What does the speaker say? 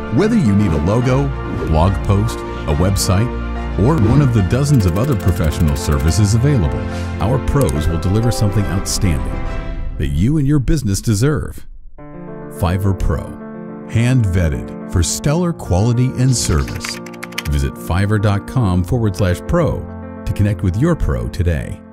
Whether you need a logo, blog post, a website, or one of the dozens of other professional services available, our pros will deliver something outstanding that you and your business deserve. Fiverr Pro, hand-vetted for stellar quality and service. Visit fiverr.com/pro to connect with your pro today.